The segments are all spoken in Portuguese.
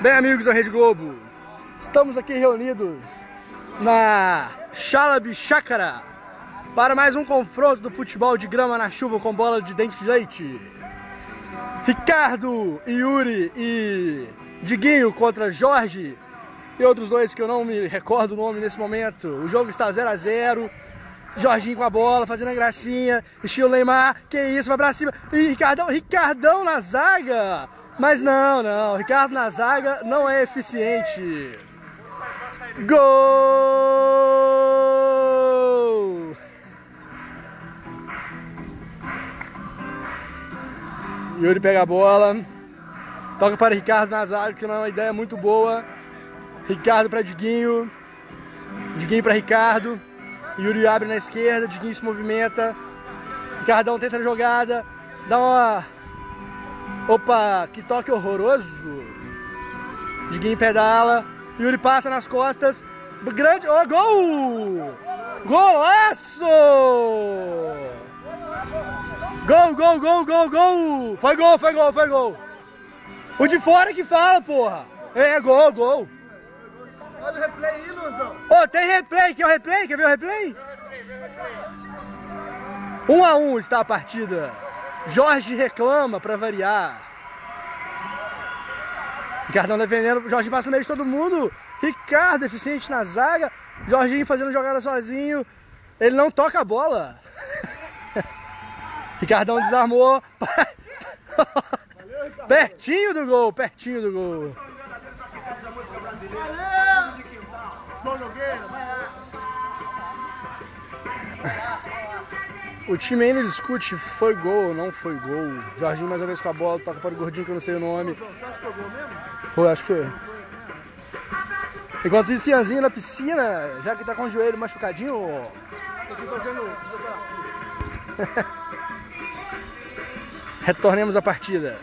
Bem, amigos da Rede Globo, estamos aqui reunidos na Chalabi Chácara para mais um confronto do futebol de grama na chuva com bola de dente de leite. Ricardo, Yuri e Diguinho contra Jorge e outros dois que eu não me recordo o nome nesse momento. O jogo está 0 a 0. Jorginho com a bola, fazendo a gracinha, estilo Neymar, que isso, vai pra cima. E Ricardão na zaga. Mas não, Ricardo na zaga não é eficiente. Gol! Yuri pega a bola, toca para Ricardo na zaga, que não é uma ideia muito boa. Ricardo para Diguinho, Diguinho para Ricardo. Yuri abre na esquerda, Diguinho se movimenta. Ricardão tenta a jogada, dá uma... Opa, que toque horroroso. Diguinho pedala, Yuri passa nas costas. Grande... Oh, gol! Golaço! Gol! Foi gol! O de fora que fala, porra! É, gol! Olha o replay aí, Luzão! Ô, tem replay, quer o replay? Quer ver o replay? 1 a 1 está a partida. Jorge reclama pra variar. Ricardão defendendo, Jorge passa no meio de todo mundo. Ricardo eficiente na zaga. Jorginho fazendo jogada sozinho. Ele não toca a bola. Ricardão desarmou. Pertinho do gol. O time ainda discute foi gol ou não foi gol. Jorginho mais uma vez com a bola, toca para o gordinho que eu não sei o nome. Você acha que foi gol mesmo? Foi, acho que foi. Enquanto isso, Ianzinho na piscina, já que tá com o joelho machucadinho. Tô aqui fazendo... Retornemos à partida.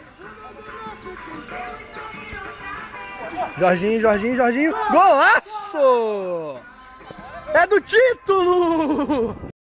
Jorginho. Golaço! É do título!